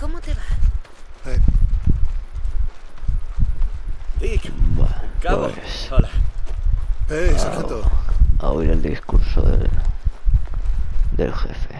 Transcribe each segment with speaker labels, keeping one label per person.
Speaker 1: ¿Cómo te va?
Speaker 2: Dick. Cabo.
Speaker 3: Pues,
Speaker 2: Hola.
Speaker 4: Sargento.
Speaker 3: a oír el discurso del jefe.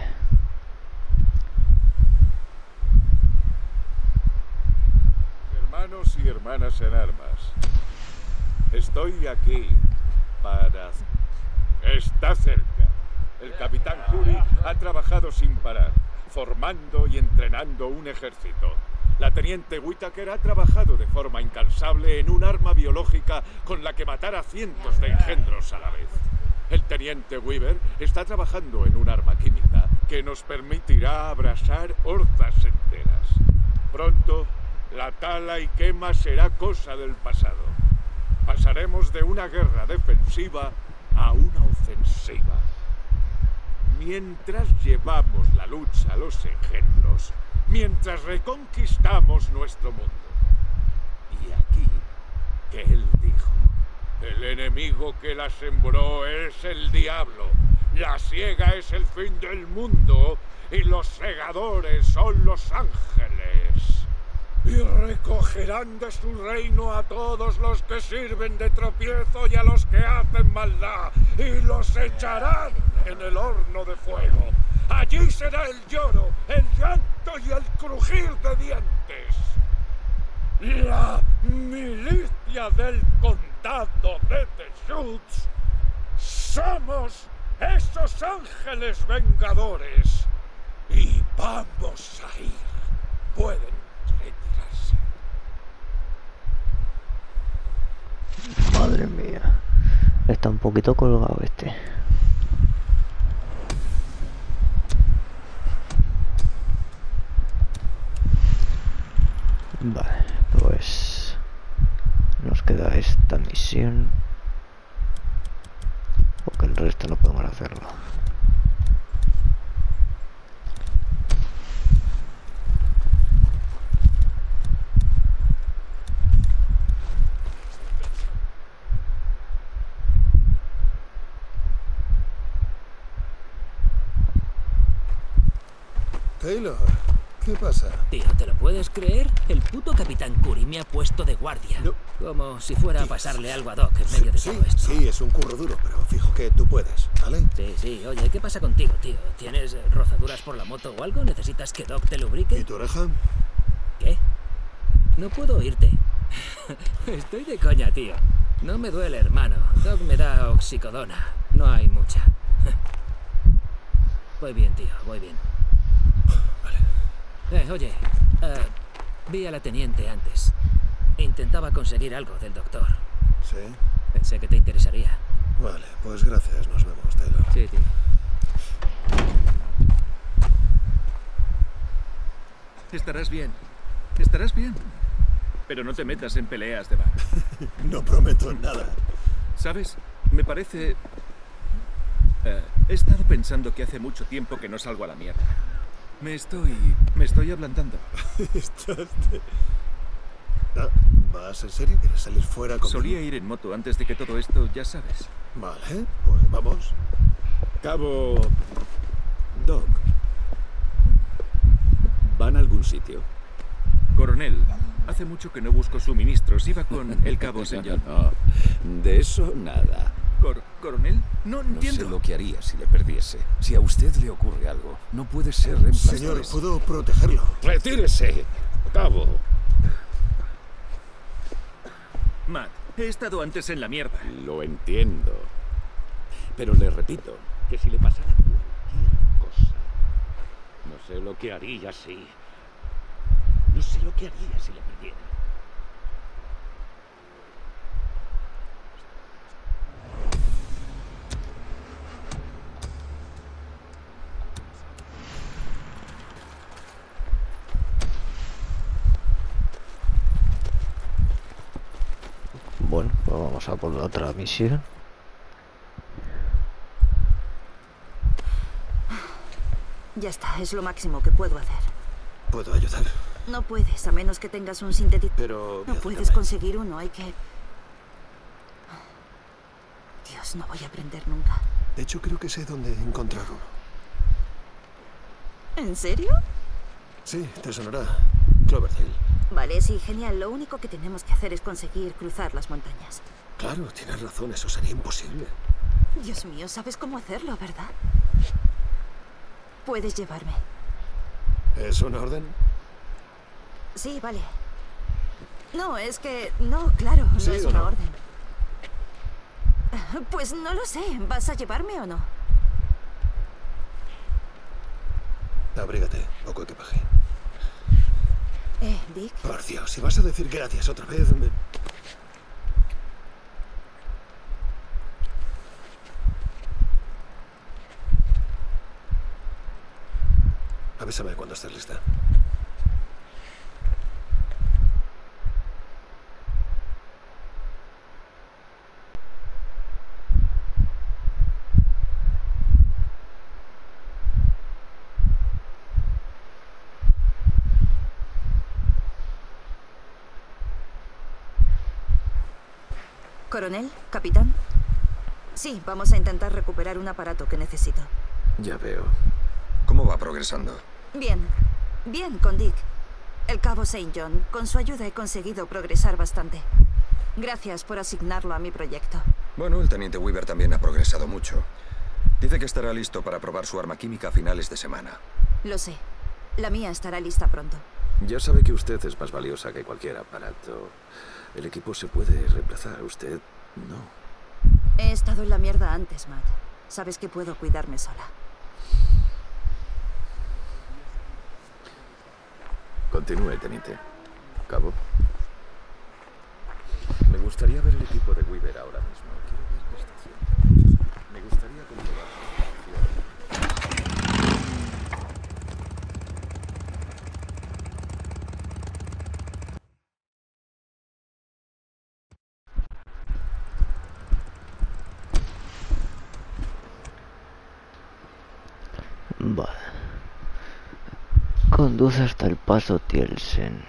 Speaker 5: Hermanos y hermanas en armas, estoy aquí para... Está cerca. El capitán Curry ha trabajado sin parar, formando y entrenando un ejército. La teniente Whittaker ha trabajado de forma incansable en un arma biológica con la que matar a cientos de engendros a la vez. El teniente Weaver está trabajando en un arma química que nos permitirá abrasar hordas enteras. Pronto, la tala y quema será cosa del pasado. Pasaremos de una guerra defensiva a una ofensiva. Mientras llevamos la lucha a los engendros, mientras reconquistamos nuestro mundo. Y aquí, que él dijo, el enemigo que la sembró es el diablo, la siega es el fin del mundo y los segadores son los ángeles. Y recogerán de su reino a todos los que sirven de tropiezo y a los que hacen maldad, y los echarán en el horno de fuego. Allí será el lloro, el llanto y el crujir de dientes. La milicia del condado de Deschutes somos esos ángeles vengadores. Y vamos a ir. Pueden retirarse.
Speaker 3: Madre mía. Está un poquito colgado este. Vale, pues nos queda esta misión, porque el resto no podemos hacerlo.
Speaker 4: Taylor, ¿qué pasa?
Speaker 2: Tío, ¿te lo puedes creer? El puto capitán Curry me ha puesto de guardia.
Speaker 4: No.
Speaker 2: Como si fuera a pasarle algo a Doc en medio de todo esto.
Speaker 4: Sí, es un curro duro, pero fijo que tú puedes, ¿vale?
Speaker 2: Sí. Oye, ¿qué pasa contigo, tío? ¿Tienes rozaduras por la moto o algo? ¿Necesitas que Doc te lubrique?
Speaker 4: ¿Y tu oreja?
Speaker 2: ¿Qué? No puedo oírte. Estoy de coña, tío. No me duele, hermano. Doc me da oxicodona. No hay mucha. Voy bien, tío, voy bien.
Speaker 4: Vale.
Speaker 2: Oye, vi a la teniente antes. Intentaba conseguir algo del doctor.
Speaker 4: ¿Sí?
Speaker 2: Pensé que te interesaría.
Speaker 4: Vale, pues gracias. Nos vemos, Taylor.
Speaker 2: Sí, tío.
Speaker 6: Estarás bien. Estarás bien. Pero no te metas en peleas de bar.
Speaker 4: No prometo nada.
Speaker 6: ¿Sabes? Me parece... he estado pensando que hace mucho tiempo que no salgo a la mierda. Me estoy ablandando.
Speaker 4: Estás de... ¿Vas en serio? ¿Quieres salir fuera conmigo?
Speaker 6: Solía ir en moto antes de que todo esto, ya sabes.
Speaker 4: Vale, pues vamos.
Speaker 7: Cabo... Doc. ¿Van a algún sitio?
Speaker 6: Coronel, hace mucho que no busco suministros. Iba con el cabo St. John.
Speaker 7: No, de eso nada.
Speaker 6: ¿Coronel? No
Speaker 7: No
Speaker 6: entiendo.
Speaker 7: sé lo que haría si le perdiese. Si a usted le ocurre algo, no puede ser reemplazado.
Speaker 4: Señor, ¿puedo protegerlo?
Speaker 7: ¡Retírese! Cabo.
Speaker 6: Matt, he estado antes en la mierda.
Speaker 7: Lo entiendo. Pero le repito que si le pasara cualquier cosa, no sé lo que haría si... No sé lo que haría si le perdiera.
Speaker 3: Bueno, pues vamos a por la otra misión.
Speaker 1: Ya está, es lo máximo que puedo hacer.
Speaker 4: ¿Puedo ayudar?
Speaker 1: No puedes, a menos que tengas un sintetizador.
Speaker 4: Pero...
Speaker 1: No puedes conseguir uno, hay que... Dios, no voy a aprender nunca.
Speaker 4: De hecho, creo que sé dónde encontrar uno.
Speaker 1: ¿En serio?
Speaker 4: Sí. Sí, te sonará. Cloverdale.
Speaker 1: Vale, sí, genial. Lo único que tenemos que hacer es conseguir cruzar las montañas.
Speaker 4: Claro, tienes razón, eso sería imposible.
Speaker 1: Dios mío, sabes cómo hacerlo, ¿verdad? Puedes llevarme.
Speaker 4: ¿Es una orden?
Speaker 1: Sí, vale. No, es que... No, claro, no
Speaker 4: ¿Sí
Speaker 1: es
Speaker 4: o
Speaker 1: una
Speaker 4: no?
Speaker 1: orden. Pues no lo sé. ¿Vas a llevarme o no?
Speaker 4: Abrígate, poco equipaje.
Speaker 1: Dick.
Speaker 4: Por Dios, si vas a decir gracias otra vez... Avísame cuando estés lista.
Speaker 1: Coronel, capitán. Sí, vamos a intentar recuperar un aparato que necesito.
Speaker 8: Ya veo. ¿Cómo va progresando?
Speaker 1: Bien. Bien, con Dick. El cabo St. John. Con su ayuda he conseguido progresar bastante. Gracias por asignarlo a mi proyecto.
Speaker 8: Bueno, el teniente Weaver también ha progresado mucho. Dice que estará listo para probar su arma química a finales de semana.
Speaker 1: Lo sé. La mía estará lista pronto.
Speaker 9: Ya sabe que usted es más valiosa que cualquier aparato. El equipo se puede reemplazar, usted no.
Speaker 1: He estado en la mierda antes, Matt. Sabes que puedo cuidarme sola.
Speaker 9: Continúe, teniente. Cabo. Me gustaría ver el equipo de Weaver ahora mismo. Quiero ver qué está haciendo. Me gustaría comprobar su función.
Speaker 3: Vale. Conduce hasta el paso Tielsen.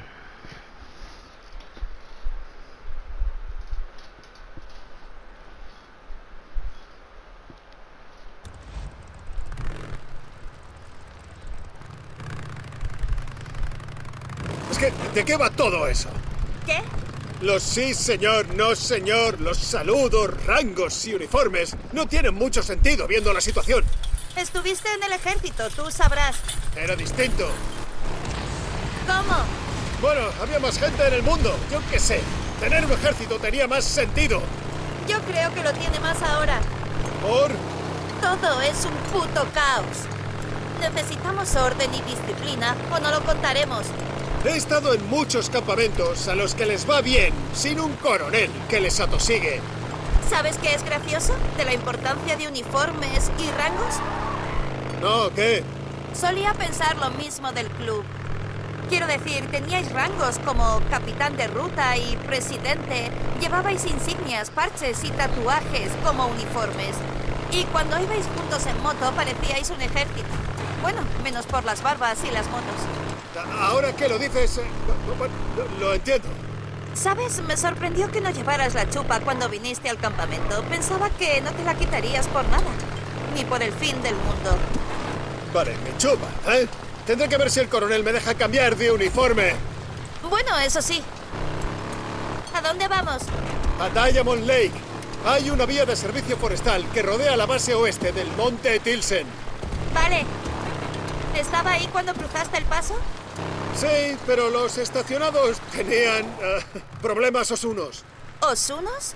Speaker 4: Es que, ¿de qué va todo eso?
Speaker 1: ¿Qué?
Speaker 4: Los sí, señor, no, señor, los saludos, rangos y uniformes no tienen mucho sentido viendo la situación.
Speaker 10: Estuviste en el ejército, tú sabrás.
Speaker 4: Era distinto.
Speaker 10: ¿Cómo?
Speaker 4: Bueno, había más gente en el mundo, yo qué sé. Tener un ejército tenía más sentido.
Speaker 10: Yo creo que lo tiene más ahora.
Speaker 4: ¿Por?
Speaker 10: Todo es un puto caos. Necesitamos orden y disciplina o no lo contaremos.
Speaker 4: He estado en muchos campamentos a los que les va bien sin un coronel que les atosigue.
Speaker 10: ¿Sabes qué es gracioso? De la importancia de uniformes y rangos.
Speaker 4: No, ¿qué?
Speaker 10: Solía pensar lo mismo del club. Quiero decir, teníais rangos como capitán de ruta y presidente. Llevabais insignias, parches y tatuajes como uniformes. Y cuando ibais juntos en moto parecíais un ejército. Bueno, menos por las barbas y las motos.
Speaker 4: Ahora que lo dices, lo entiendo.
Speaker 10: ¿Sabes? Me sorprendió que no llevaras la chupa cuando viniste al campamento. Pensaba que no te la quitarías por nada. Ni por el fin del mundo.
Speaker 4: Vale, mi chupa, ¿eh? Tendré que ver si el coronel me deja cambiar de uniforme.
Speaker 10: Bueno, eso sí. ¿A dónde vamos?
Speaker 4: A Diamond Lake. Hay una vía de servicio forestal que rodea la base oeste del monte Tilsen.
Speaker 10: Vale. ¿Estaba ahí cuando cruzaste el paso?
Speaker 4: Sí, pero los estacionados tenían problemas osunos.
Speaker 10: ¿Osunos?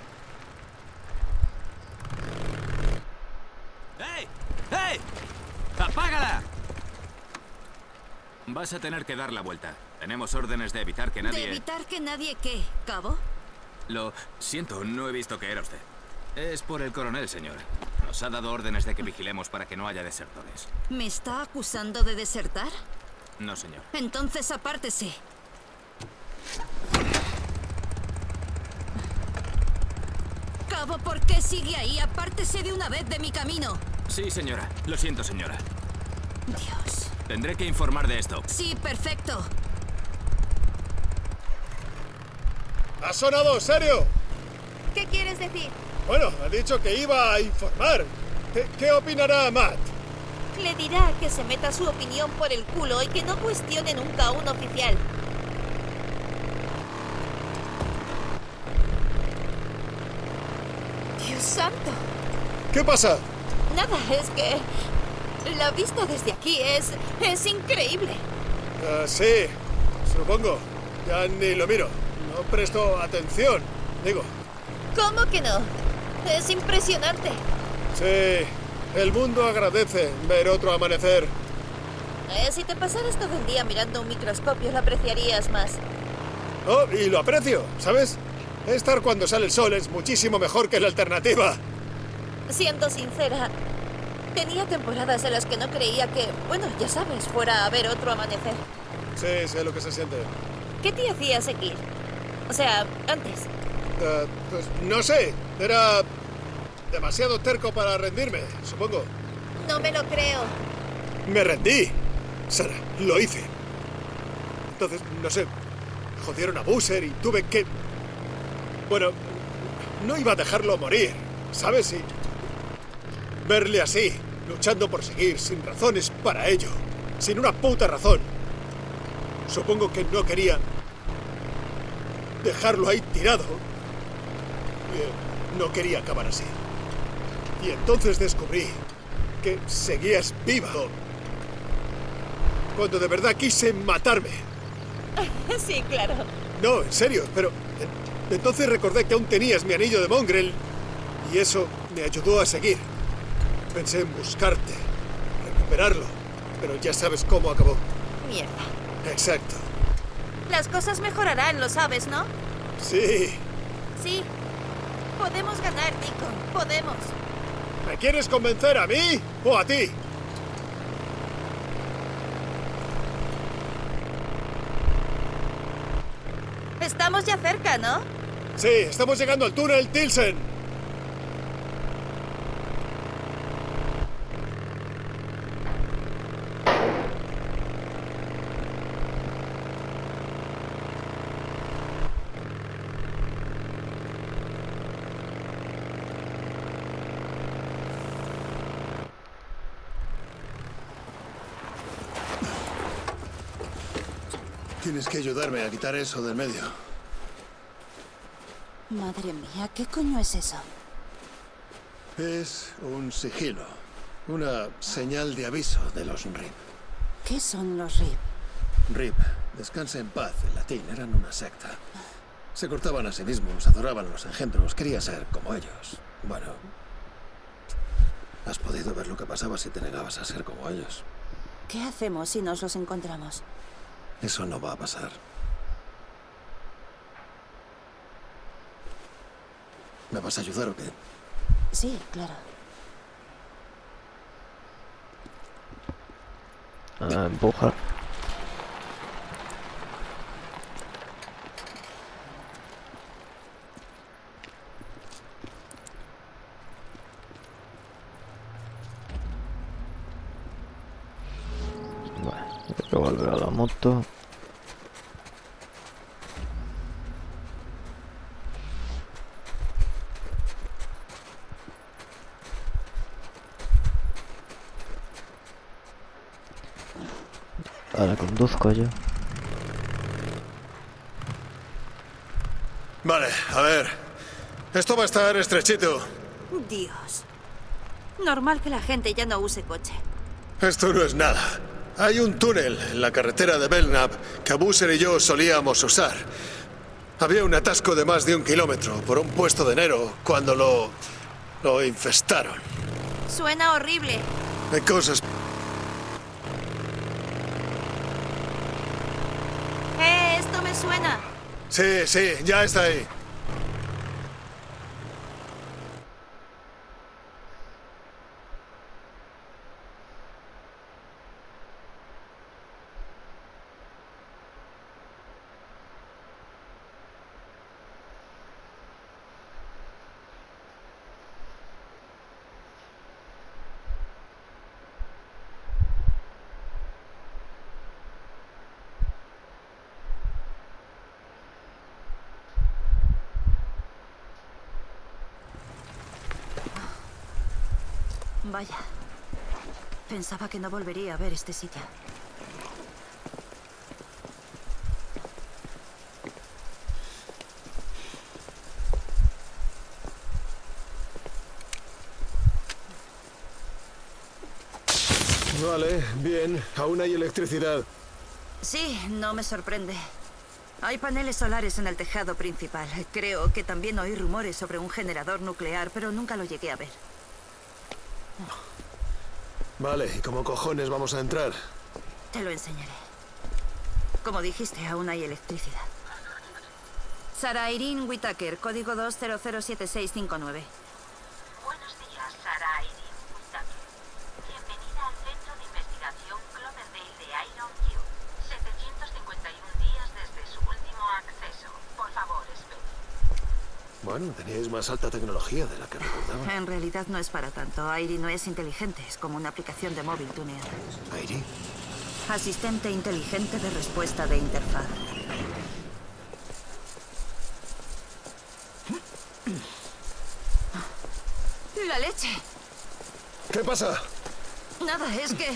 Speaker 11: ¡Hey! ¡Hey! ¡Apágala! Vas a tener que dar la vuelta. Tenemos órdenes de evitar que nadie...
Speaker 1: ¿De evitar que nadie qué, cabo?
Speaker 11: Lo siento, no he visto que era usted. Es por el coronel, señor. Nos ha dado órdenes de que vigilemos para que no haya desertores.
Speaker 1: ¿Me está acusando de desertar?
Speaker 11: No, señor.
Speaker 1: Entonces apártese. Cabo, ¿por qué sigue ahí? Apártese de una vez de mi camino.
Speaker 11: Sí, señora. Lo siento, señora.
Speaker 1: Dios.
Speaker 11: Tendré que informar de esto.
Speaker 1: Sí, perfecto.
Speaker 4: ¿Ha sonado serio?
Speaker 10: ¿Qué quieres decir?
Speaker 4: Bueno, ha dicho que iba a informar. ¿Qué opinará Matt?
Speaker 10: Le dirá que se meta su opinión por el culo y que no cuestione nunca a un oficial. Dios santo.
Speaker 4: ¿Qué pasa?
Speaker 10: Nada, es que la vista desde aquí es increíble.
Speaker 4: Sí, supongo. Ya ni lo miro. No presto atención, digo.
Speaker 10: ¿Cómo que no? Es impresionante.
Speaker 4: Sí, el mundo agradece ver otro amanecer.
Speaker 10: Si te pasaras todo el día mirando un microscopio, lo apreciarías más.
Speaker 4: Oh, y lo aprecio, ¿sabes? Estar cuando sale el sol es muchísimo mejor que la alternativa.
Speaker 10: Siendo sincera, tenía temporadas en las que no creía que, bueno, ya sabes, fuera a ver otro amanecer.
Speaker 4: Sí, sé lo que se siente.
Speaker 10: ¿Qué te hacía seguir? O sea, antes.
Speaker 4: Pues no sé, era demasiado terco para rendirme, supongo.
Speaker 10: No me lo creo.
Speaker 4: Me rendí, Sara, lo hice. Entonces, no sé, jodieron a Boozer y tuve que... Bueno, no iba a dejarlo morir, ¿sabes? Y verle así, luchando por seguir, sin razones para ello, sin una puta razón. Supongo que no quería dejarlo ahí tirado. No quería acabar así. Y entonces descubrí que seguías viva. Cuando de verdad quise matarme.
Speaker 10: Sí, claro.
Speaker 4: No, en serio, pero entonces recordé que aún tenías mi anillo de Mongrel y eso me ayudó a seguir. Pensé en buscarte, recuperarlo, pero ya sabes cómo acabó.
Speaker 10: Mierda.
Speaker 4: Exacto.
Speaker 10: Las cosas mejorarán, lo sabes, ¿no?
Speaker 4: Sí.
Speaker 10: Sí. Podemos ganar, Deacon. Podemos.
Speaker 4: ¿Me quieres convencer a mí o a ti?
Speaker 10: Estamos ya cerca, ¿no?
Speaker 4: Sí, estamos llegando al túnel Tilsen. Tienes que ayudarme a quitar eso del medio.
Speaker 1: Madre mía, ¿qué coño es eso?
Speaker 4: Es un sigilo. Una señal de aviso de los RIP.
Speaker 1: ¿Qué son los RIP?
Speaker 4: RIP, descansa en paz, en latín, eran una secta. Se cortaban a sí mismos, adoraban a los engendros, quería ser como ellos. Bueno, has podido ver lo que pasaba si te negabas a ser como ellos.
Speaker 1: ¿Qué hacemos si nos los encontramos?
Speaker 4: Eso no va a pasar. ¿Me vas a ayudar o qué?
Speaker 1: Sí, claro.
Speaker 3: Empujar. Vale, hay que volver a la moto. Ahora conduzco yo.
Speaker 4: Vale, a ver. Esto va a estar estrechito.
Speaker 10: Dios. Normal que la gente ya no use coche.
Speaker 4: Esto no es nada. Hay un túnel en la carretera de Belknap que Boozer y yo solíamos usar. Había un atasco de más de 1 kilómetro por un puesto de enero cuando lo infestaron.
Speaker 10: Suena horrible.
Speaker 4: Hay cosas...
Speaker 10: Esto me suena.
Speaker 4: Sí, sí, ya está ahí.
Speaker 1: Vaya. Pensaba que no volvería a ver este sitio.
Speaker 4: Vale, bien. Aún hay electricidad.
Speaker 1: Sí, no me sorprende. Hay paneles solares en el tejado principal. Creo que también oí rumores sobre un generador nuclear, pero nunca lo llegué a ver.
Speaker 4: Vale, ¿y cómo cojones vamos a entrar?
Speaker 1: Te lo enseñaré. Como dijiste, aún hay electricidad. Sarah Irene Whittaker, código 2007659.
Speaker 12: Buenos días, Sarah Irene Whittaker. Bienvenida al Centro de Investigación Cloverdale de Iron Q. 751 días desde su último acceso. Por favor, espere.
Speaker 4: Bueno, teníais más alta tecnología de la que recordaba.
Speaker 1: En realidad no es para tanto. Airi no es inteligente, es como una aplicación de móvil tuneada.
Speaker 4: ¿Airi?
Speaker 1: Asistente inteligente de respuesta de interfaz. ¡La leche!
Speaker 4: ¿Qué pasa?
Speaker 1: Nada, es que...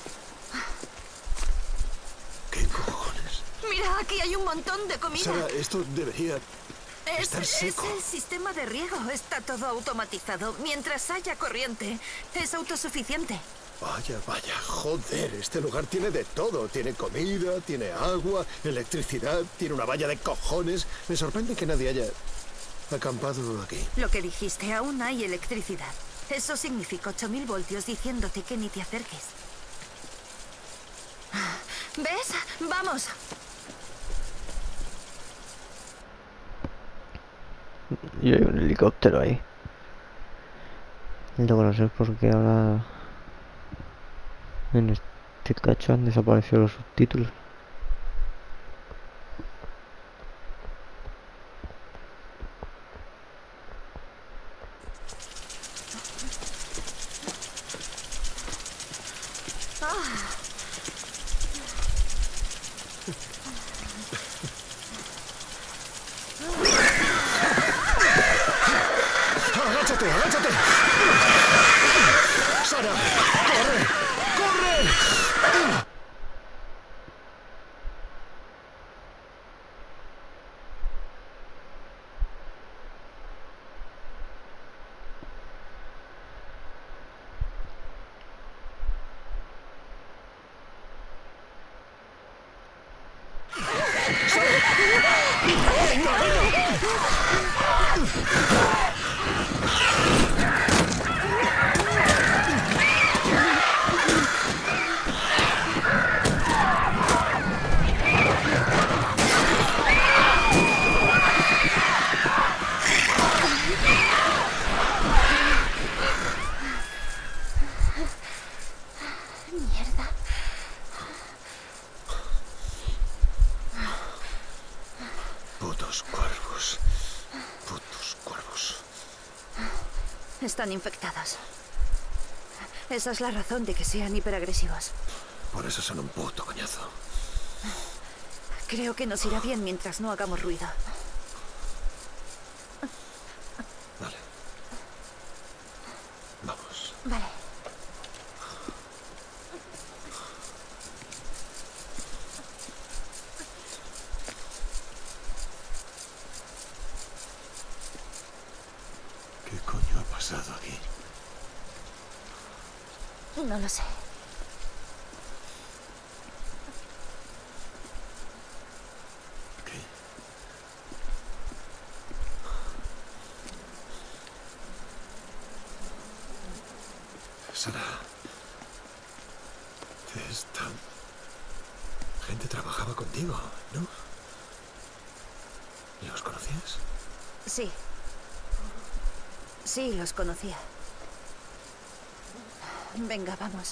Speaker 4: ¿Qué cojones?
Speaker 1: Mira, aquí hay un montón de comida.
Speaker 4: Sara, esto debería estar seco.
Speaker 1: Es el sistema de riego. Está todo automatizado. Mientras haya corriente, es autosuficiente.
Speaker 4: Vaya, vaya, joder, este lugar tiene de todo. Tiene comida, tiene agua, electricidad, tiene una valla de cojones. Me sorprende que nadie haya acampado aquí.
Speaker 1: Lo que dijiste, aún hay electricidad. Eso significa 8000 voltios diciéndote que ni te acerques. ¿Ves? ¡Vamos!
Speaker 3: Y hay un helicóptero ahí. Luego no sé por qué ahora en este cacho han desaparecido los subtítulos.
Speaker 4: ¡Agáchate, agáchate! ¡Sara! ¡Corre! ¡Corre!
Speaker 1: Mierda.
Speaker 4: Putos cuervos. Putos cuervos.
Speaker 1: Están infectados. Esa es la razón de que sean hiperagresivos.
Speaker 4: Por eso son un puto coñazo.
Speaker 1: Creo que nos irá bien mientras no hagamos ruido.
Speaker 4: Vale. Vamos.
Speaker 1: Vale.
Speaker 4: ¿Qué coño ha pasado aquí?
Speaker 1: No lo sé.
Speaker 4: Sara. Esta gente trabajaba contigo, ¿no? ¿Los conocías?
Speaker 1: Sí. Sí, los conocía. Venga, vamos.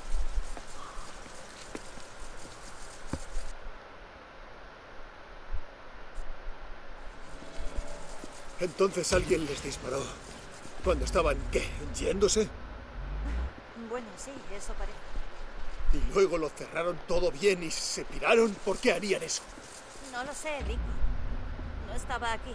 Speaker 4: Entonces alguien les disparó. ¿Cuando estaban, qué, yéndose?
Speaker 10: Bueno, sí, eso parece.
Speaker 4: Y luego lo cerraron todo bien y se piraron. ¿Por qué harían eso?
Speaker 10: No lo sé, Rico. No estaba aquí.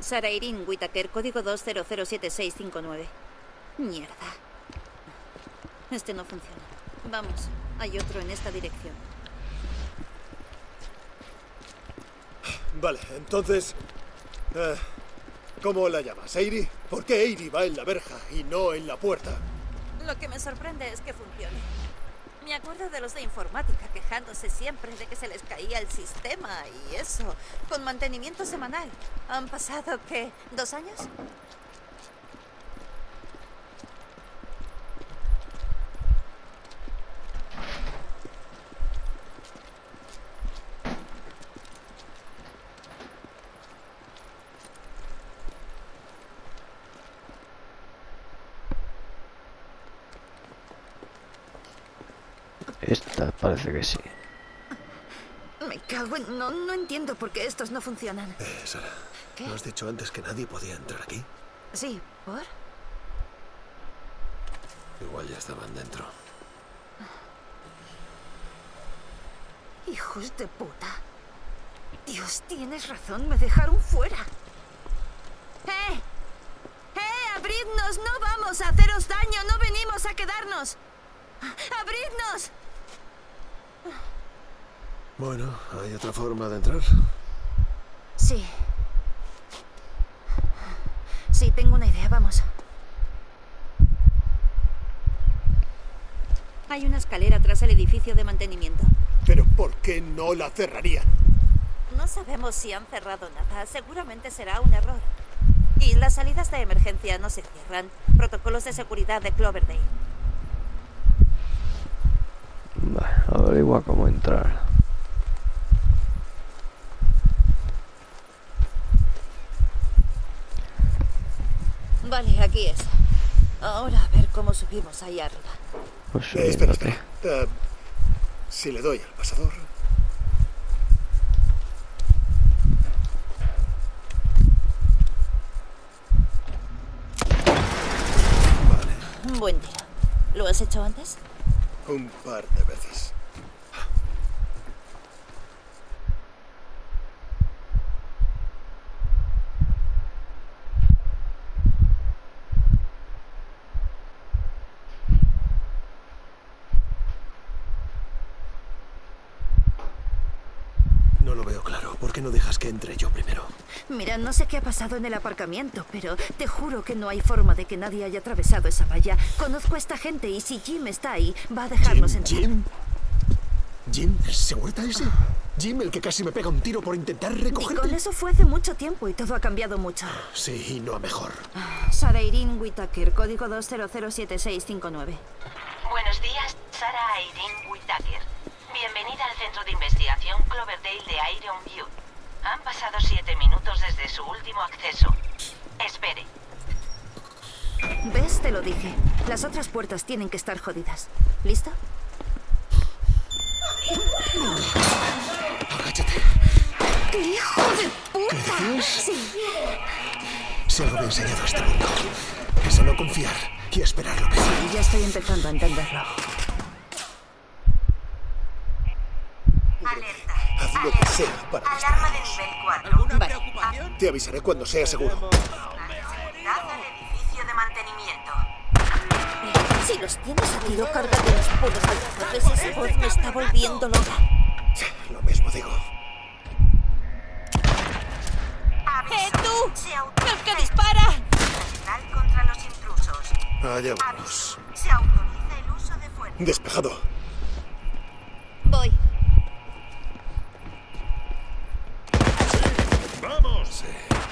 Speaker 10: Sarah Irene Whittaker, código 2007659. Mierda. Este no funciona. Vamos, hay otro en esta dirección.
Speaker 4: Vale, entonces... ¿cómo la llamas? ¿Eiri? ¿Por qué Eiri va en la verja y no en la puerta?
Speaker 10: Lo que me sorprende es que funcione. Me acuerdo de los de informática quejándose siempre de que se les caía el sistema y eso, con mantenimiento semanal. ¿Han pasado, qué, 2 años?
Speaker 3: Esta parece que sí.
Speaker 1: Me cago en... No entiendo por qué estos no funcionan.
Speaker 4: Sara,
Speaker 1: ¿qué?
Speaker 4: ¿no has dicho antes que nadie podía entrar aquí?
Speaker 1: Sí, ¿por?
Speaker 4: Igual ya estaban dentro.
Speaker 1: Hijos de puta. Dios, tienes razón, me dejaron fuera. ¡Eh! ¡Abridnos! ¡No vamos a haceros daño! ¡No venimos a quedarnos! ¡Abridnos!
Speaker 4: Bueno, ¿hay otra forma de entrar?
Speaker 1: Sí. Sí, tengo una idea, vamos.
Speaker 10: Hay una escalera tras el edificio de mantenimiento.
Speaker 4: ¿Pero por qué no la cerrarían?
Speaker 10: No sabemos si han cerrado nada. Seguramente será un error. Y las salidas de emergencia no se cierran. Protocolos de seguridad de Cloverdale.
Speaker 3: Vale, averigua cómo entrar.
Speaker 10: Vale, aquí es. Ahora a ver cómo subimos ahí arriba.
Speaker 3: Pues
Speaker 4: espera. Si le doy al pasador...
Speaker 10: Vale. Buen día. ¿Lo has hecho antes?
Speaker 4: Un par de veces. No lo veo claro. ¿Por qué no dejas que entre yo primero?
Speaker 1: Mira, no sé qué ha pasado en el aparcamiento, pero te juro que no hay forma de que nadie haya atravesado esa valla. Conozco a esta gente y si Jim está ahí, va a dejarnos entrar.
Speaker 4: ¿Jim? ¿El segurata ese? ¿Jim, el que casi me pega un tiro por intentar recogerte?
Speaker 1: Con eso fue hace mucho tiempo y todo ha cambiado mucho.
Speaker 4: Sí, y no a mejor.
Speaker 1: Sarah Irene Whittaker, código 2007659.
Speaker 12: Buenos días, Sarah Irene Whittaker. Bienvenida al Centro de Investigación Cloverdale de Iron View. Han pasado 7 minutos desde su último acceso. Espere.
Speaker 1: ¿Ves? Te lo dije. Las otras puertas tienen que estar jodidas. ¿Listo?
Speaker 4: Agáchate.
Speaker 1: ¡Qué hijo de puta!
Speaker 4: ¿Qué dices?
Speaker 1: Sí.
Speaker 4: Si algo me ha enseñado a este mundo, es a no confiar y a esperar lo peor.
Speaker 1: Ya estoy empezando a entenderlo.
Speaker 12: Alerta.
Speaker 4: Haz lo que sea para
Speaker 12: Alarma de
Speaker 4: distraernos.
Speaker 12: nivel 4. Vale.
Speaker 4: Te avisaré cuando sea seguro.
Speaker 12: Seguridad al edificio de mantenimiento.
Speaker 10: Si los tienes a tiro, carga de los puros altavoces. Esa voz me está volviendo loca.
Speaker 4: Lo mismo digo.
Speaker 10: ¡Tú! ¡El que dispara!
Speaker 12: Letal contra los intrusos.
Speaker 4: Allá vamos.
Speaker 12: Se autoriza el uso de fuerza.
Speaker 4: Despejado.
Speaker 10: Voy.
Speaker 5: ¡Vamos!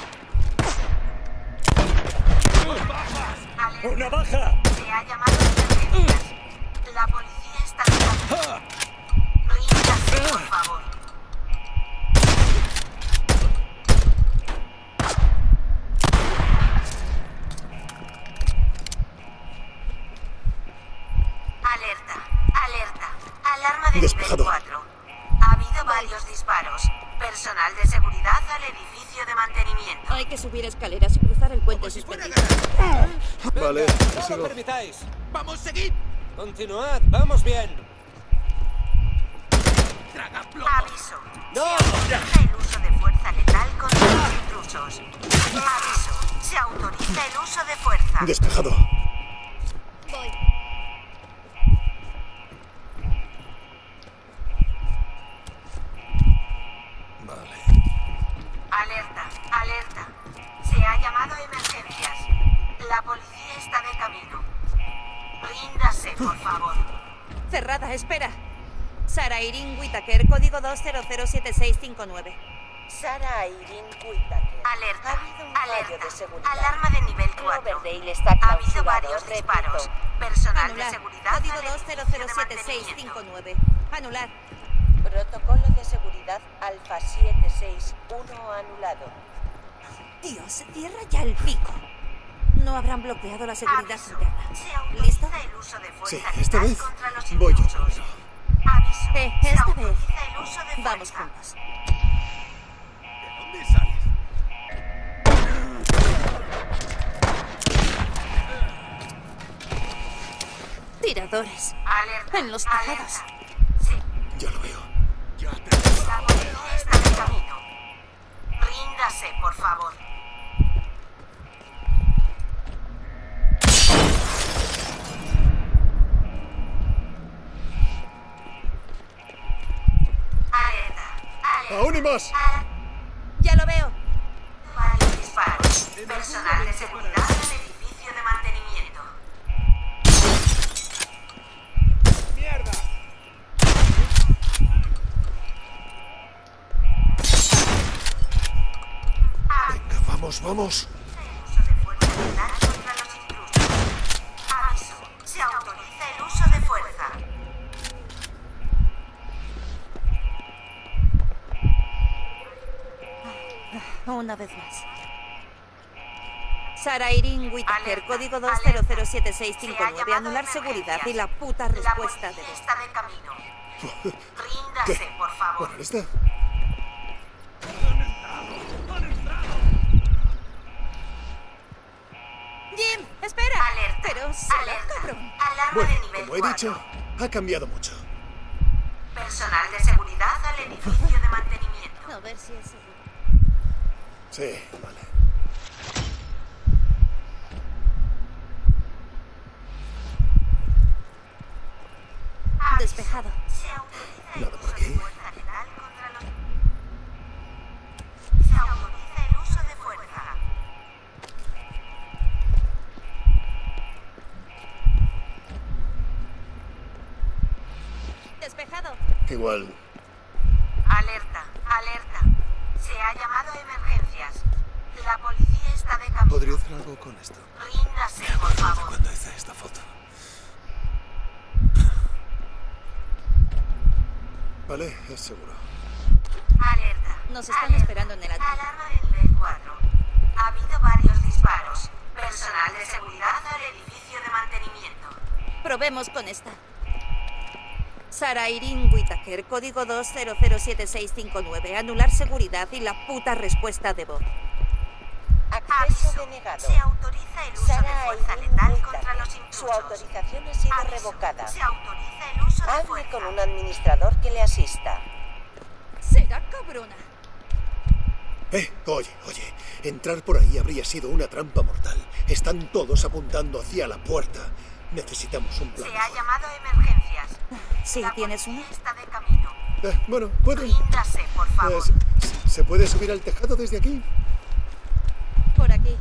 Speaker 12: ¡Una baja! Se ha llamado emergencias. La policía está detrás. Ríndase, por favor. Alerta. Alarma de
Speaker 4: Despejado.
Speaker 12: nivel 4. Ha habido varios disparos. Personal de seguridad al edificio de mantenimiento.
Speaker 10: Hay que subir escaleras y cruzar el puente suspendido.
Speaker 4: Vale,
Speaker 13: No
Speaker 4: sigo.
Speaker 13: lo permitáis.
Speaker 11: ¡Vamos, seguid!
Speaker 13: Continuad, vamos bien.
Speaker 11: ¡Traga plomo!
Speaker 12: Aviso.
Speaker 13: ¡No!
Speaker 12: Se autoriza el uso de fuerza letal contra los intrusos.
Speaker 4: Despejado.
Speaker 10: Voy.
Speaker 12: Alerta, alerta. Se ha llamado emergencias. La policía está de camino. Ríndase, por favor.
Speaker 10: Cerrada, espera. Sarah Irene Whittaker, código 2007659.
Speaker 14: Sarah Irene Whittaker.
Speaker 12: Alerta,
Speaker 14: Ha habido un fallo
Speaker 12: alerta.
Speaker 14: de seguridad.
Speaker 12: Alarma de nivel 4.
Speaker 14: Cloverdale está
Speaker 12: Ha habido
Speaker 14: clausurado,
Speaker 12: varios
Speaker 14: repito.
Speaker 12: disparos. Personal
Speaker 10: Anular.
Speaker 12: de seguridad
Speaker 10: Código
Speaker 12: al edificio de mantenimiento.
Speaker 10: 2007659. Anular.
Speaker 14: Protocolo de seguridad Alfa 761 anulado.
Speaker 10: Dios, cierra ya el pico. No habrán bloqueado la seguridad
Speaker 12: Aviso.
Speaker 10: interna.
Speaker 12: Se autoriza
Speaker 10: ¿Listo?
Speaker 12: el uso de fuerza
Speaker 4: Sí, esta
Speaker 12: letal
Speaker 4: vez
Speaker 12: contra los
Speaker 4: voy yo
Speaker 12: intrusos.
Speaker 4: primero.
Speaker 12: Aviso. Se
Speaker 10: Esta vez.
Speaker 12: autoriza el uso de fuerza.
Speaker 10: Vamos juntos.
Speaker 11: ¿De dónde sales?
Speaker 10: Tiradores.
Speaker 12: Alerta.
Speaker 10: En los tejados.
Speaker 12: Alerta. Sí.
Speaker 4: Ya lo veo.
Speaker 11: Ya te...
Speaker 12: La policía está de camino. Ríndase, por favor. Alerta. Alerta.
Speaker 4: ¡Aún y más!
Speaker 10: Ya lo veo.
Speaker 12: Varios disparos. Personal de seguridad del edificio de mantenimiento.
Speaker 4: Venga, vamos, vamos.
Speaker 12: Uso de fuerza letal contra los intrusos. Aviso. Se autoriza el uso de fuerza.
Speaker 10: Una vez más. Sarah Irene Whittaker,
Speaker 12: Alerta,
Speaker 10: código
Speaker 12: alerta.
Speaker 10: 2007659.
Speaker 12: Se ha llamado
Speaker 10: Anular seguridad y
Speaker 12: emergencias.
Speaker 10: la puta
Speaker 12: La
Speaker 10: respuesta de
Speaker 12: policía
Speaker 10: voz.
Speaker 12: está de camino. Ríndase, por favor.
Speaker 4: Bueno, ¿lista?
Speaker 10: Jim, espera.
Speaker 12: Alerta.
Speaker 10: Pero será
Speaker 12: Alerta.
Speaker 10: cabrón.
Speaker 12: Alarma
Speaker 4: Bueno,
Speaker 12: de nivel
Speaker 4: como he
Speaker 12: 4.
Speaker 4: dicho, ha cambiado mucho.
Speaker 12: Personal de seguridad al edificio de mantenimiento.
Speaker 10: A ver si es seguro.
Speaker 4: Sí, vale.
Speaker 12: Aviso.
Speaker 10: Despejado.
Speaker 12: Se autoriza el
Speaker 4: Nada por
Speaker 12: uso
Speaker 4: aquí.
Speaker 12: de fuerza letal contra los... Se autoriza el uso de fuerza.
Speaker 10: Despejado.
Speaker 4: Igual.
Speaker 12: Alerta, alerta. Se ha llamado emergencias. La policía está de camino.
Speaker 4: ¿Podría hacer algo con esto?
Speaker 12: Ríndase, por favor.
Speaker 4: Cuando hice esta foto. Vale, es seguro.
Speaker 12: Alerta.
Speaker 10: Nos están
Speaker 12: alerta.
Speaker 10: esperando en el atrio.
Speaker 12: Alarma de nivel 4. Ha habido varios disparos. Personal de seguridad al edificio de mantenimiento.
Speaker 10: Probemos con esta. Sarah Irene Whittaker, código 2007659. Anular seguridad y la puta respuesta de voz.
Speaker 14: Acceso
Speaker 12: Aviso.
Speaker 14: denegado.
Speaker 12: Se autoriza el uso de
Speaker 14: Sarah
Speaker 12: fuerza
Speaker 14: Irene
Speaker 12: letal
Speaker 14: Whittaker.
Speaker 12: contra los
Speaker 14: Su
Speaker 12: intrusos.
Speaker 14: autorización ha sido
Speaker 12: Aviso.
Speaker 14: revocada.
Speaker 12: Se autoriza el uso de
Speaker 14: Hable
Speaker 12: fuerza.
Speaker 14: con un administrador que le asista.
Speaker 10: Será cabrona.
Speaker 4: Oye. Entrar por ahí habría sido una trampa mortal. Están todos apuntando hacia la puerta. Necesitamos un plan.
Speaker 12: Se ha llamado emergencias.
Speaker 10: Sí,
Speaker 12: La
Speaker 10: ¿tienes
Speaker 12: policía
Speaker 10: una?
Speaker 12: está de camino.
Speaker 4: Bueno, ¿pueden?
Speaker 12: Ríndase, por favor.
Speaker 4: ¿Se puede subir al tejado desde aquí?
Speaker 10: Por aquí.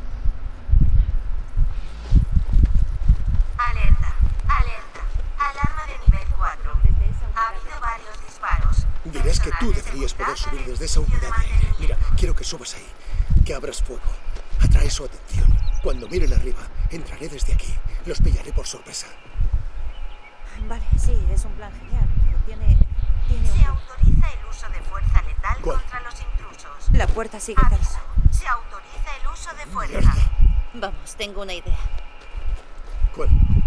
Speaker 12: Alerta, alerta. Alarma de nivel 4. Ha habido varios disparos.
Speaker 4: Dirás que tú
Speaker 12: Personal de
Speaker 4: deberías poder
Speaker 12: seguridad
Speaker 4: subir
Speaker 12: al
Speaker 4: desde esa
Speaker 12: edificio
Speaker 4: unidad
Speaker 12: de
Speaker 4: de aire. Mira,
Speaker 12: mantenimiento.
Speaker 4: quiero que subas ahí. Que abras fuego. Atrae su atención. Cuando miren arriba, entraré desde aquí. Los pillaré por sorpresa.
Speaker 10: Vale, sí, es un plan genial. Pero tiene
Speaker 12: Se
Speaker 10: un...
Speaker 12: autoriza el uso de fuerza letal
Speaker 4: ¿Cuál?
Speaker 12: contra los intrusos.
Speaker 10: La puerta sigue
Speaker 12: Aviso.
Speaker 10: cerrada.
Speaker 12: Se autoriza el uso de fuerza.
Speaker 4: Mierda.
Speaker 10: Vamos, tengo una idea.
Speaker 4: ¿Cuál?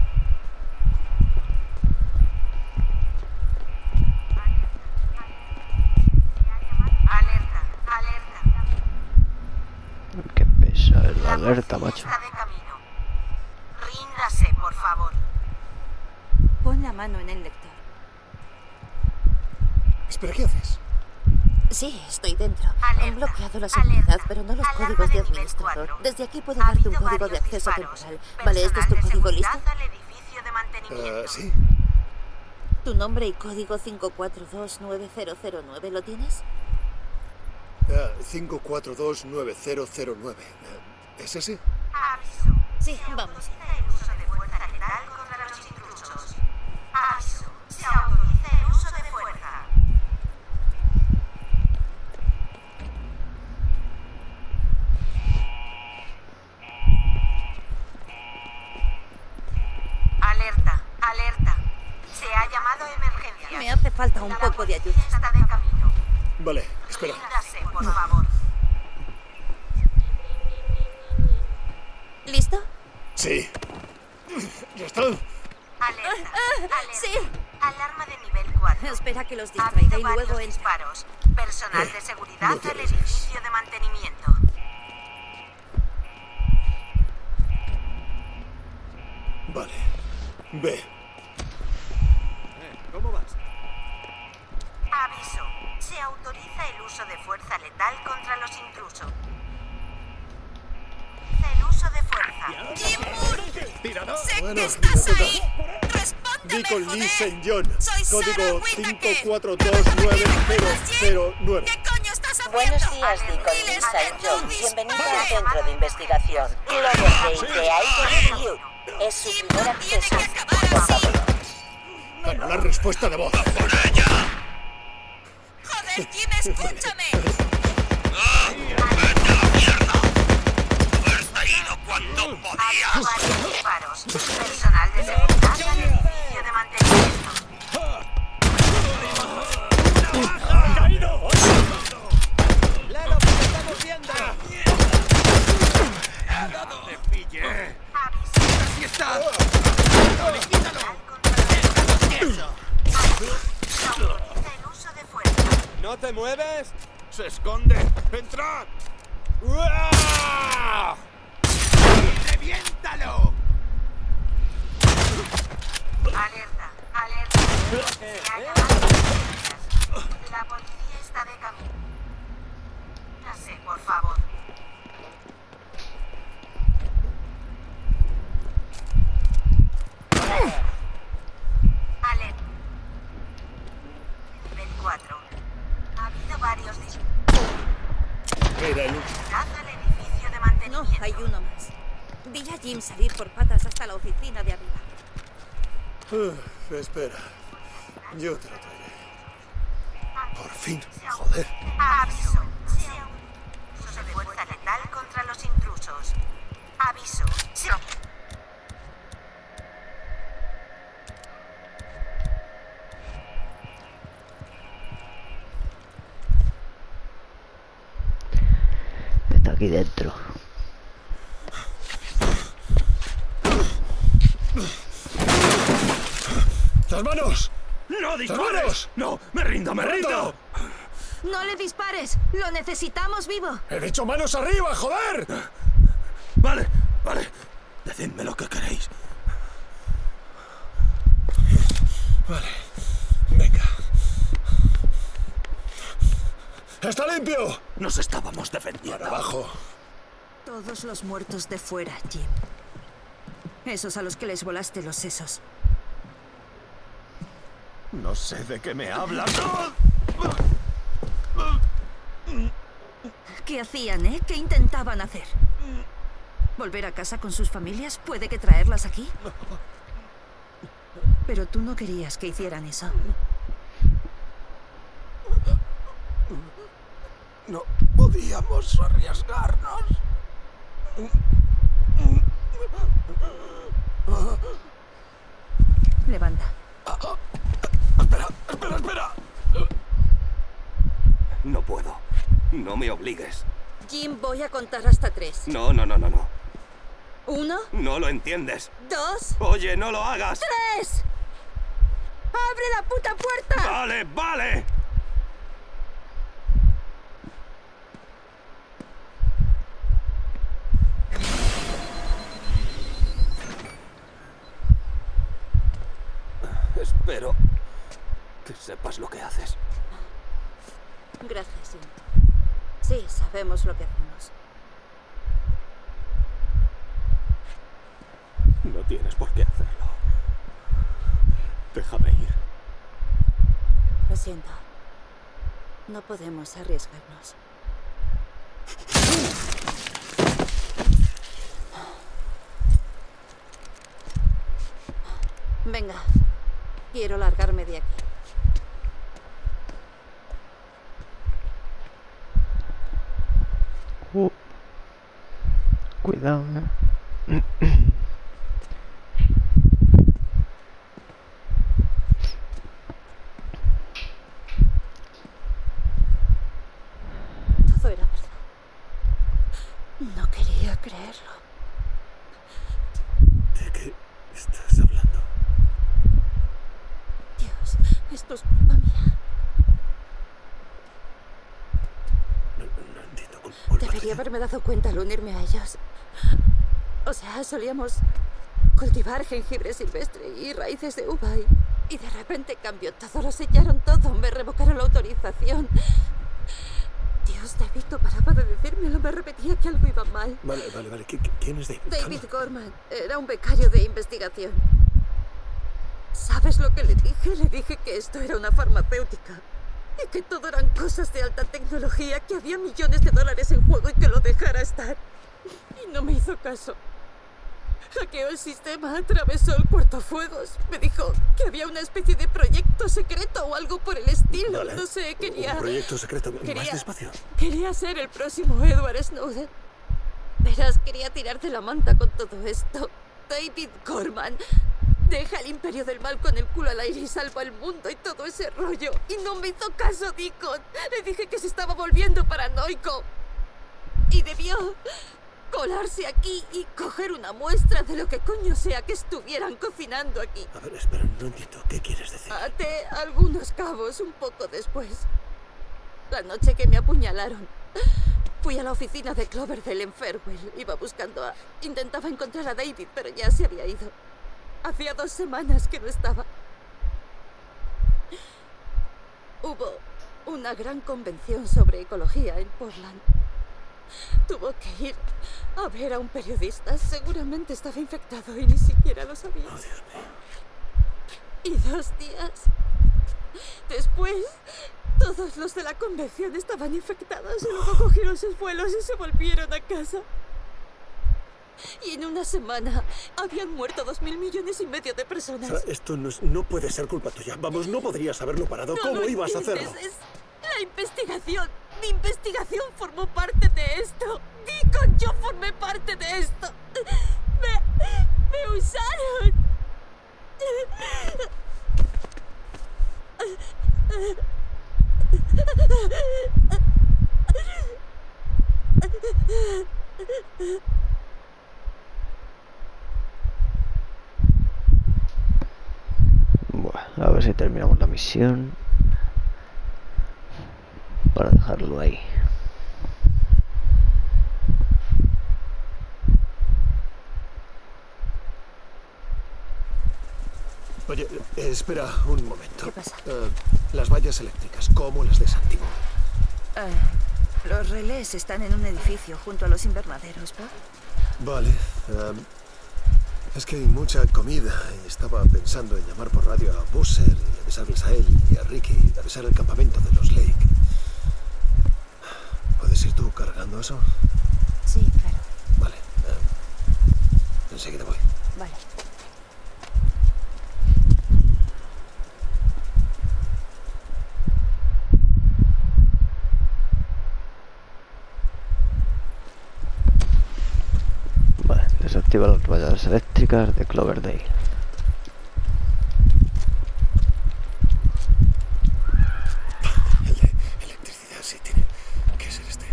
Speaker 12: Alerta, alerta.
Speaker 3: Qué pesa el
Speaker 12: La
Speaker 3: alerta,
Speaker 12: policía
Speaker 3: macho.
Speaker 12: está de camino. Ríndase, por favor.
Speaker 10: Pon la mano en el lector.
Speaker 4: Espera, ¿qué haces?
Speaker 15: Sí, estoy dentro. Han bloqueado la seguridad, pero no los códigos de administrador. Desde aquí puedo darte un código de acceso temporal. Vale, ¿este es tu código listo?
Speaker 4: Sí.
Speaker 15: Tu nombre y código 5429009, ¿lo tienes?
Speaker 4: 5429009. ¿Es ese?
Speaker 15: Sí, vamos.
Speaker 12: El uso de fuerza letal contra los intrusos. Aviso. Se autoriza el uso de fuerza. Alerta, alerta. Se ha llamado emergencia.
Speaker 15: Me hace falta un poco de ayuda.
Speaker 12: Está de camino.
Speaker 4: Vale, espera.
Speaker 12: Ríndase, por favor.
Speaker 15: ¿Listo?
Speaker 4: Sí. ¿Ya está?
Speaker 12: Alerta, alerta.
Speaker 15: Sí.
Speaker 12: Alarma de nivel 4.
Speaker 15: Espera que los
Speaker 12: Ha
Speaker 15: distraiga
Speaker 12: habido
Speaker 15: y luego
Speaker 12: varios
Speaker 15: entra.
Speaker 12: disparos. Personal de seguridad
Speaker 4: no te
Speaker 12: al
Speaker 4: arriesgues.
Speaker 12: edificio de mantenimiento.
Speaker 4: Vale. Ve.
Speaker 9: ¿Cómo vas?
Speaker 12: Aviso. Se autoriza el uso de fuerza letal contra los intrusos. El uso de fuerza.
Speaker 9: ¿Tirador?
Speaker 1: ¡Sé
Speaker 4: Bueno,
Speaker 1: que estás
Speaker 4: me toca.
Speaker 1: ahí! ¡Respóndeme,
Speaker 4: Deacon Lee
Speaker 1: joder!
Speaker 4: St. John.
Speaker 1: Soy
Speaker 4: Código
Speaker 1: Sarah Whittaker.
Speaker 4: 5429009.
Speaker 1: ¿Qué coño estás haciendo?
Speaker 14: Buenos días, Deacon Lee
Speaker 1: Diles
Speaker 14: St.
Speaker 1: que
Speaker 14: John.
Speaker 1: tú
Speaker 14: Bienvenido
Speaker 1: dispares.
Speaker 14: al centro de investigación. Cloverdale de IRQ. Es su primer acceso. Por favor.
Speaker 4: Bueno, la respuesta de voz.
Speaker 1: ¡Joder, Jim, escúchame!
Speaker 12: Ha habido varios disparos. Personal de seguridad al edificio de mantenimiento.
Speaker 13: ¡Claro que te estamos viendo!
Speaker 7: ¡Te pillé!
Speaker 12: Aviso.
Speaker 7: ¡Aquí está!
Speaker 12: Quítalo.
Speaker 13: ¡Eso!
Speaker 12: Se autoriza el uso de fuerza.
Speaker 13: ¿No te mueves?
Speaker 7: ¡Se esconde! ¡Entrad!
Speaker 13: ¡Uah!
Speaker 7: ¡Reviéntalo!
Speaker 12: Alerta, alerta. Se ha llamado emergencias. La policía está de camino. Ríndase, por favor. Alerta. Nivel 4. Ha habido varios disparos.
Speaker 4: Era el
Speaker 12: Al edificio de
Speaker 15: No,
Speaker 12: mantenimiento.
Speaker 15: hay uno más. Vi a Jim salir por patas hasta la oficina de arriba.
Speaker 4: Espera. Yo te lo traeré. Por fin. Joder.
Speaker 12: Aviso. Uso de fuerza letal contra los intrusos. Aviso.
Speaker 3: Está aquí dentro.
Speaker 4: ¡Las manos!
Speaker 7: ¡No
Speaker 4: dispares!
Speaker 7: ¡No! ¡Me rindo, me rindo!
Speaker 1: ¡No le dispares! ¡Lo necesitamos vivo!
Speaker 4: ¡He dicho manos arriba, joder!
Speaker 7: Vale, vale. Decidme lo que queréis.
Speaker 4: Vale. Venga. ¡Está limpio!
Speaker 7: Nos estábamos defendiendo.
Speaker 4: Para abajo.
Speaker 1: Todos los muertos de fuera, Jim. Esos a los que les volaste los sesos.
Speaker 7: No sé de qué me hablas.
Speaker 1: ¿Qué hacían, eh? ¿Qué intentaban hacer? ¿Volver a casa con sus familias? ¿Puede que traerlas aquí? Pero tú no querías que hicieran eso.
Speaker 7: No podíamos arriesgarnos.
Speaker 1: Levanta.
Speaker 7: Espera. No puedo. No me obligues.
Speaker 15: Jim, voy a contar hasta 3.
Speaker 7: No.
Speaker 15: 1,
Speaker 7: No lo entiendes.
Speaker 15: 2,
Speaker 7: Oye, no lo hagas.
Speaker 15: 3. ¡Abre la puta puerta!
Speaker 7: Vale. Espero que sepas lo que haces.
Speaker 1: Gracias, sí. Sí, sabemos lo que hacemos.
Speaker 9: No tienes por qué hacerlo. Déjame ir.
Speaker 1: Lo siento. No podemos arriesgarnos. Venga, quiero largarme de aquí.
Speaker 3: Cuidado,
Speaker 1: Todo era verdad. No quería creerlo.
Speaker 4: ¿De qué estás hablando?
Speaker 1: Dios, esto es culpa mía.
Speaker 4: No entiendo. Culpa
Speaker 1: Debería haberme dado cuenta al unirme a ellos. O sea, solíamos cultivar jengibre silvestre y raíces de uva y de repente cambió todo, lo sellaron todo, me revocaron la autorización. Dios, David no paraba de decírmelo, me repetía que algo iba mal.
Speaker 4: Vale. ¿Quién es David?
Speaker 1: David Gorman era un becario de investigación. ¿Sabes lo que le dije? Le dije que esto era una farmacéutica y que todo eran cosas de alta tecnología, que había millones de dólares en juego y que lo dejara estar. Y no me hizo caso. Hackeó el sistema, atravesó el cortafuegos. Me dijo que había una especie de proyecto secreto o algo por el estilo.
Speaker 4: Vale.
Speaker 1: No sé, quería...
Speaker 4: Un proyecto secreto. Más despacio.
Speaker 1: Quería ser el próximo Edward Snowden. Verás, quería tirar de la manta con todo esto. David Gorman deja el imperio del mal con el culo al aire y salva el mundo y todo ese rollo. Y no me hizo caso, Deacon. Le dije que se estaba volviendo paranoico. Y debió colarse aquí y coger una muestra de lo que coño sea que estuvieran cocinando aquí.
Speaker 4: A ver, espera, no entiendo. ¿Qué quieres decir?
Speaker 1: Até algunos cabos un poco después. La noche que me apuñalaron, fui a la oficina de Cloverdale en Farewell. Iba buscando a... Intentaba encontrar a David, pero ya se había ido. Hacía 2 semanas que no estaba. Hubo una gran convención sobre ecología en Portland. Tuvo que ir a ver a un periodista. Seguramente estaba infectado y ni siquiera lo sabía.
Speaker 4: Oh, Dios mío.
Speaker 1: Y 2 días después, todos los de la convención estaban infectados y luego cogieron sus vuelos y se volvieron a casa. Y en una semana habían muerto 2.000 millones y medio de personas.
Speaker 4: Sara, esto no puede ser culpa tuya. Vamos, no podrías haberlo parado.
Speaker 1: No
Speaker 4: ¿Cómo
Speaker 1: lo
Speaker 4: ibas a
Speaker 1: entiendes,
Speaker 4: hacerlo?
Speaker 1: Es la investigación. Mi investigación formó parte de esto. Deacon, yo formé parte de esto. Me usaron.
Speaker 3: Bueno, a ver si terminamos la misión para dejarlo ahí.
Speaker 4: Oye, espera un momento.
Speaker 1: ¿Qué pasa?
Speaker 4: Las vallas eléctricas, ¿cómo las desactivo?
Speaker 1: Los relés están en un edificio junto a los invernaderos, ¿no?
Speaker 4: Vale. Es que hay mucha comida y estaba pensando en llamar por radio a Busser y avisarles a él y a Ricky, avisar el campamento de los Lake. ¿Puedes ir tú cargando eso?
Speaker 1: Sí, claro.
Speaker 4: Vale. Enseguida voy.
Speaker 1: Vale.
Speaker 3: Vale, desactiva las vallas eléctricas de Cloverdale.
Speaker 4: Electricidad, sí, tiene que ser este.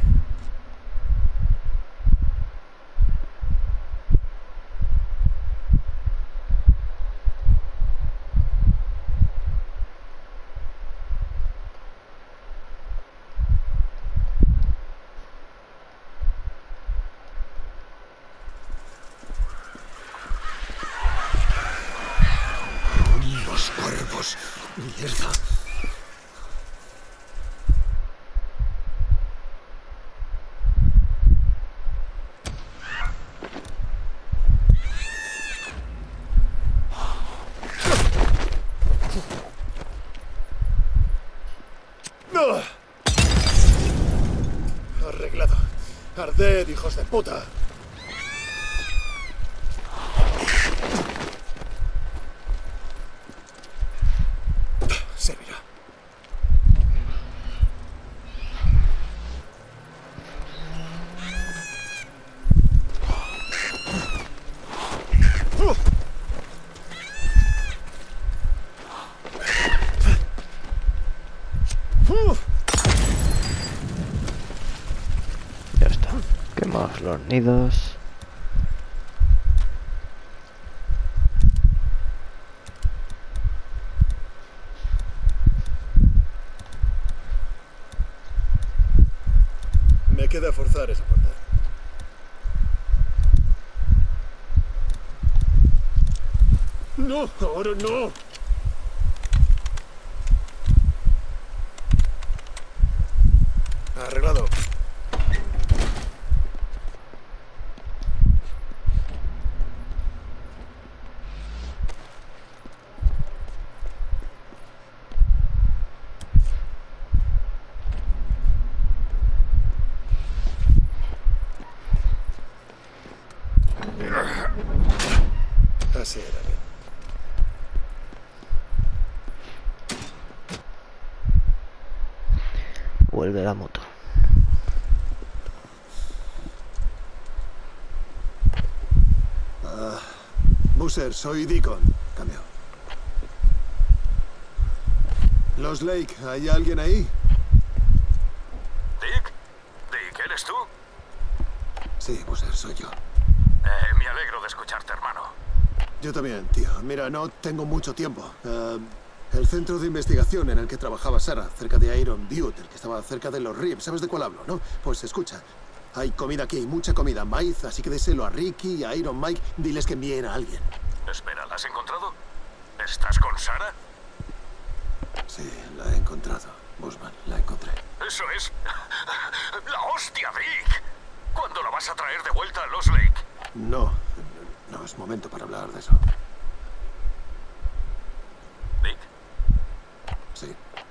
Speaker 4: Los cuervos. Mierda. arreglado. ¡Arded, hijos de puta! Servirá.
Speaker 3: Ya está. Quemamos los nidos.
Speaker 4: Me queda forzar esa puerta. ¡No! ¡Ahora no! Arreglado. Así era bien.
Speaker 3: Vuelve la moto.
Speaker 4: Boozer, soy Deacon. Cambio. Los Lake, ¿hay alguien ahí?
Speaker 16: ¿Dick? ¿Dick, eres tú?
Speaker 4: Sí, Boozer, soy yo.
Speaker 16: Me alegro de escucharte, hermano.
Speaker 4: Yo también, tío. Mira, no tengo mucho tiempo. El centro de investigación en el que trabajaba Sarah, cerca de Iron Butte, el que estaba cerca de los Ribs. ¿Sabes de cuál hablo, no? Pues escucha, hay comida aquí, mucha comida, maíz, así que déselo a Ricky y a Iron Mike. Diles que envíen a alguien.
Speaker 16: Espera, ¿la has encontrado? ¿Estás con Sarah?
Speaker 4: Sí, la he encontrado. Busman, la encontré.
Speaker 16: Eso es... ¡La hostia, Dick! ¿Cuándo la vas a traer de vuelta a Lost Lake?
Speaker 4: No, no es momento para hablar de eso.
Speaker 16: ¿Dick?
Speaker 4: Sí.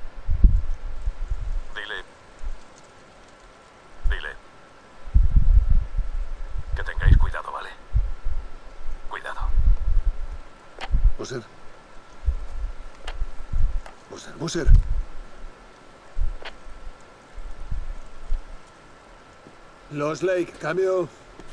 Speaker 16: Dile... que tengáis cuidado, ¿vale? Cuidado.
Speaker 4: Boozer. Boozer. Los Lake, cambio.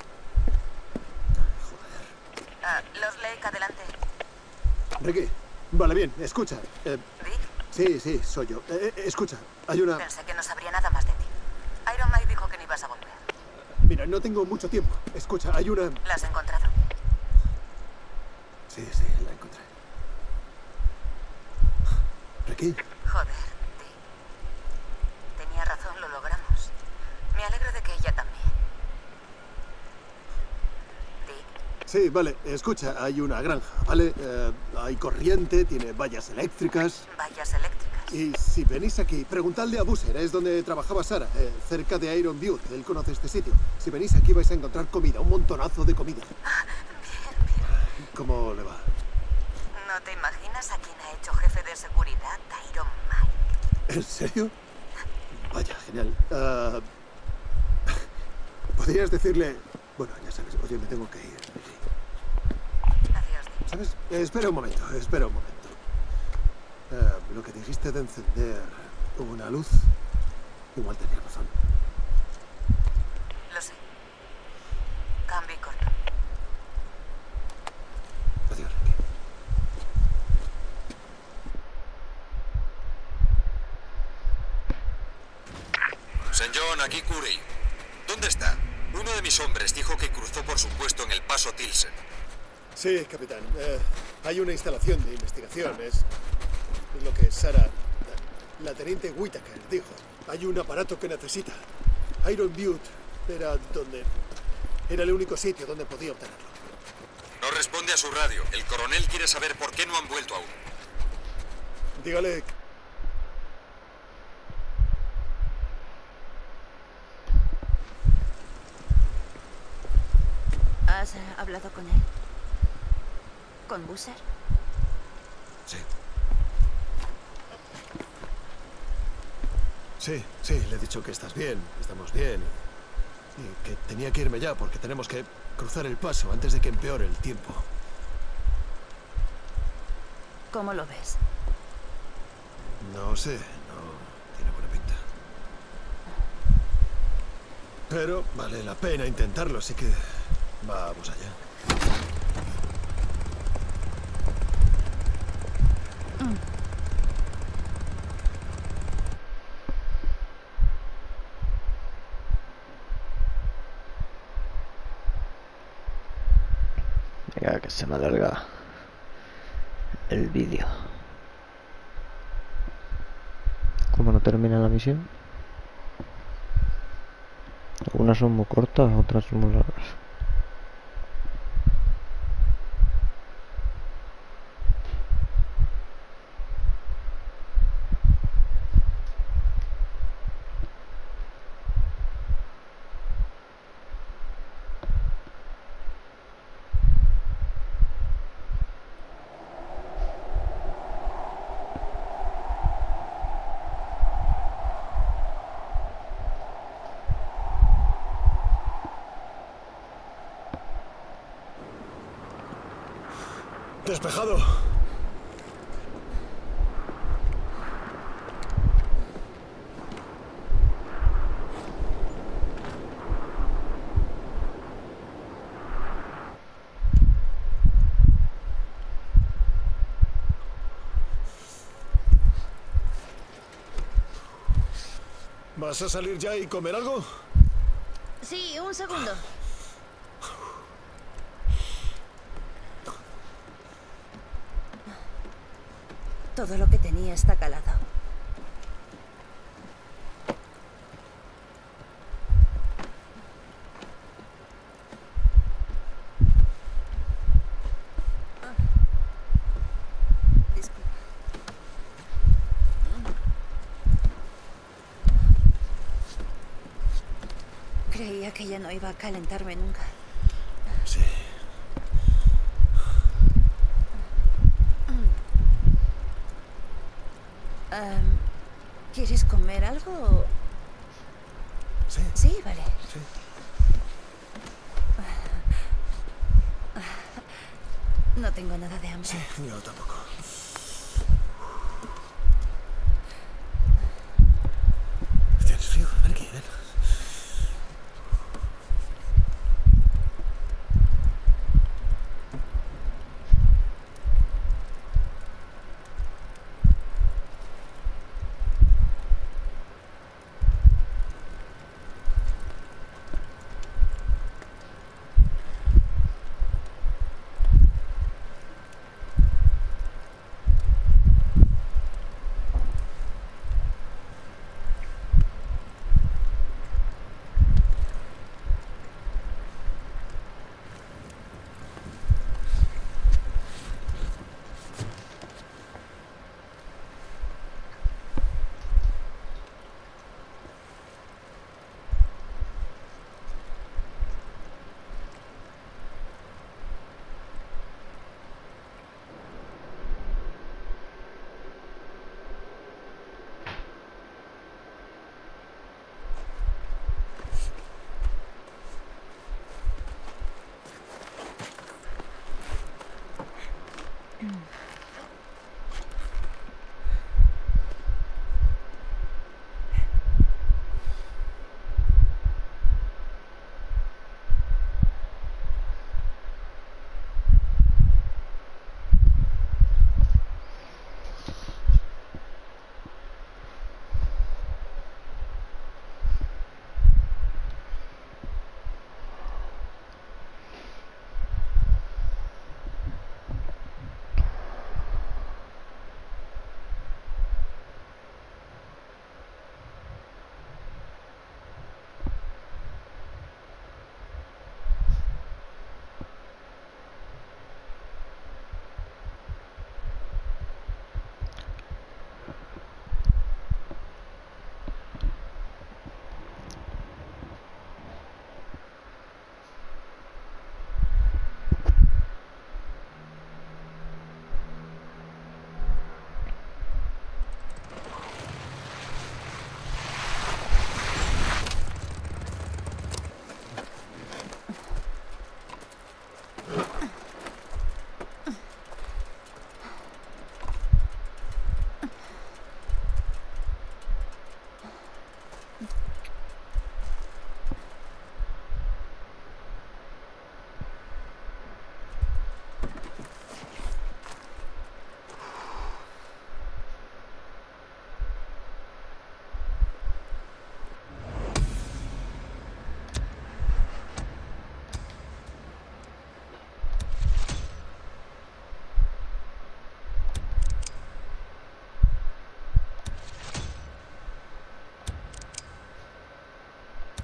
Speaker 17: Los Lake, adelante.
Speaker 4: Ricky, vale, bien, escucha.
Speaker 17: ¿Dick?
Speaker 4: Sí, soy yo. Escucha, hay una...
Speaker 17: Pensé que no sabría nada más de ti. Iron Mike dijo que no ibas a volver.
Speaker 4: Mira, no tengo mucho tiempo. Escucha, hay una...
Speaker 17: ¿La has encontrado?
Speaker 4: Sí, la encontré. ¿Ricky?
Speaker 17: Joder, Dick. Tenía razón, lo logramos. Me alegro de que ella también. Dick.
Speaker 4: Sí, vale, escucha, hay una granja, ¿vale? Hay corriente, tiene vallas eléctricas.
Speaker 17: Vallas eléctricas.
Speaker 4: Y si venís aquí, preguntadle a Boozer, es donde trabajaba Sarah, cerca de Iron Butte. Él conoce este sitio. Si venís aquí vais a encontrar comida, un montonazo de comida.
Speaker 17: Bien.
Speaker 4: ¿Cómo le va?
Speaker 17: ¿No te imaginas a quién ha hecho jefe de seguridad a Iron Mike?
Speaker 4: ¿En serio? Vaya, genial. Podrías decirle... Bueno, ya sabes, oye, me tengo que ir.
Speaker 17: Adiós, Dick.
Speaker 4: ¿Sabes? Espera un momento. Lo que dijiste de encender una luz, igual tenía razón.
Speaker 17: Lo sé. Cambio y corto.
Speaker 4: Adiós, Ricky.
Speaker 8: St. John, aquí Curry. ¿Dónde está? Uno de mis hombres dijo que cruzó por su puesto en el paso Tilsen.
Speaker 4: Sí, capitán. Hay una instalación de investigación. Es lo que Sarah, la teniente Whittaker, dijo. Hay un aparato que necesita. Iron Butte era el único sitio donde podía obtenerlo.
Speaker 8: No responde a su radio. El coronel quiere saber por qué no han vuelto aún.
Speaker 4: Dígale...
Speaker 1: ¿Has hablado con él? ¿Con Boozer?
Speaker 4: Sí, le he dicho que estás bien, estamos bien. Y que tenía que irme ya porque tenemos que cruzar el paso antes de que empeore el tiempo.
Speaker 1: ¿Cómo lo ves?
Speaker 4: No sé, no tiene buena pinta. Pero vale la pena intentarlo, así que vamos allá.
Speaker 3: Venga, que se me alarga el vídeo. ¿Cómo no termina la misión? Algunas son muy cortas, otras son muy largas.
Speaker 4: Despejado. ¿Vas a salir ya y comer algo?
Speaker 1: Sí, un segundo. Todo lo que tenía está calado. Disculpa. Creía que ya no iba a calentarme nunca.
Speaker 4: Sí.
Speaker 1: ¿Quieres comer algo?
Speaker 4: Sí.
Speaker 1: Sí, vale.
Speaker 4: Sí.
Speaker 1: No tengo nada de hambre.
Speaker 4: Sí, yo tampoco. ¿Tienes frío? Ven aquí, ven.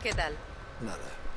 Speaker 18: ¿Qué tal?
Speaker 4: Nada.